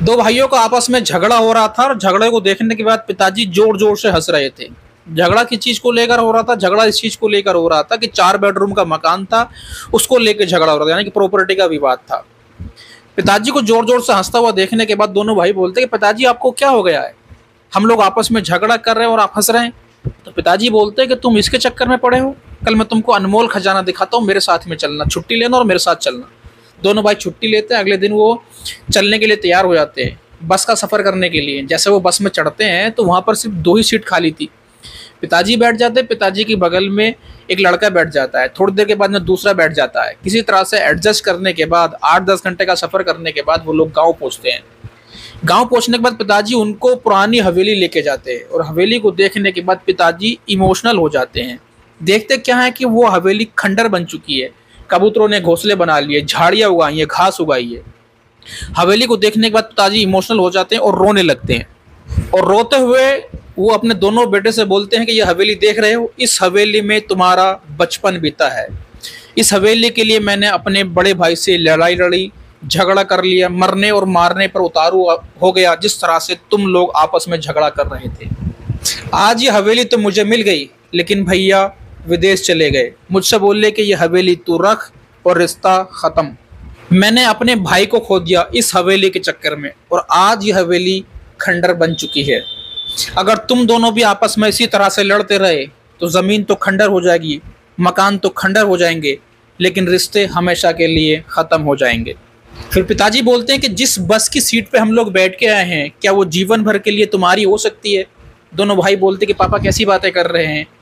दो भाइयों का आपस में झगड़ा हो रहा था और झगड़े को देखने के बाद पिताजी जोर जोर से हंस रहे थे। झगड़ा किस चीज को लेकर हो रहा था? झगड़ा इस चीज को लेकर हो रहा था कि 4 बेडरूम का मकान था, उसको लेकर झगड़ा हो रहा था, यानी कि प्रॉपर्टी का विवाद था। पिताजी को जोर जोर से हंसता हुआ देखने के बाद दोनों भाई बोलते कि पिताजी आपको क्या हो गया है? हम लोग आपस में झगड़ा कर रहे हैं और आप हंस रहे हैं। तो पिताजी बोलते हैं कि तुम इसके चक्कर में पड़े हो, कल मैं तुमको अनमोल खजाना दिखाता हूँ, मेरे साथ में चलना, छुट्टी लेना और मेरे साथ चलना। दोनों भाई छुट्टी लेते हैं। अगले दिन वो चलने के लिए तैयार हो जाते हैं, बस का सफर करने के लिए। जैसे वो बस में चढ़ते हैं तो वहां पर सिर्फ 2 ही सीट खाली थी। पिताजी बैठ जाते हैं, पिताजी के बगल में एक लड़का बैठ जाता है, थोड़ी देर के बाद में दूसरा बैठ जाता है। किसी तरह से एडजस्ट करने के बाद 8-10 घंटे का सफर करने के बाद वो लोग गाँव पहुंचते हैं। गांव पहुंचने के बाद पिताजी उनको पुरानी हवेली लेके जाते हैं और हवेली को देखने के बाद पिताजी इमोशनल हो जाते हैं। देखते क्या है कि वो हवेली खंडर बन चुकी है, कबूतरों ने घोंसले बना लिए, झाड़ियां उगाई है, घास उगाई है। हवेली को देखने के बाद पिताजी इमोशनल हो जाते हैं और रोने लगते हैं। और रोते हुए वो अपने दोनों बेटे से बोलते हैं कि ये हवेली देख रहे हो, इस हवेली में तुम्हारा बचपन बीता है। इस हवेली के लिए मैंने अपने बड़े भाई से लड़ाई लड़ी, झगड़ा कर लिया, मरने और मारने पर उतारू हो गया, जिस तरह से तुम लोग आपस में झगड़ा कर रहे थे। आज ये हवेली तो मुझे मिल गई, लेकिन भैया विदेश चले गए, मुझसे बोले कि ये हवेली तू रख और रिश्ता खत्म। मैंने अपने भाई को खो दिया इस हवेली के चक्कर में और आज ये हवेली खंडर बन चुकी है। अगर तुम दोनों भी आपस में इसी तरह से लड़ते रहे तो जमीन तो खंडर हो जाएगी, मकान तो खंडर हो जाएंगे, लेकिन रिश्ते हमेशा के लिए खत्म हो जाएंगे। फिर पिताजी बोलते हैं कि जिस बस की सीट पे हम लोग बैठ के आए हैं, क्या वो जीवन भर के लिए तुम्हारी हो सकती है? दोनों भाई बोलते कि पापा कैसी बातें कर रहे हैं,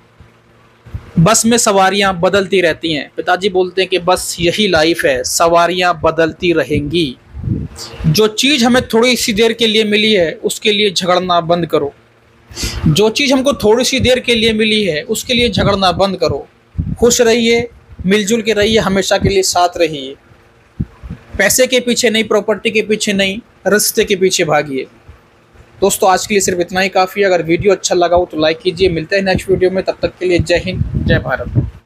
बस में सवारियां बदलती रहती हैं। पिताजी बोलते हैं कि बस यही लाइफ है, सवारियां बदलती रहेंगी। जो चीज हमें थोड़ी सी देर के लिए मिली है उसके लिए झगड़ना बंद करो। जो चीज हमको थोड़ी सी देर के लिए मिली है उसके लिए झगड़ना बंद करो। खुश रहिए, मिलजुल के रहिए, हमेशा के लिए साथ रहिए। पैसे के पीछे नहीं, प्रॉपर्टी के पीछे नहीं, रिश्ते के पीछे भागिए। दोस्तों आज के लिए सिर्फ इतना ही काफ़ी है। अगर वीडियो अच्छा लगा हो तो लाइक कीजिए। मिलते हैं नेक्स्ट वीडियो में, तब तक के लिए जय हिंद, जय भारत।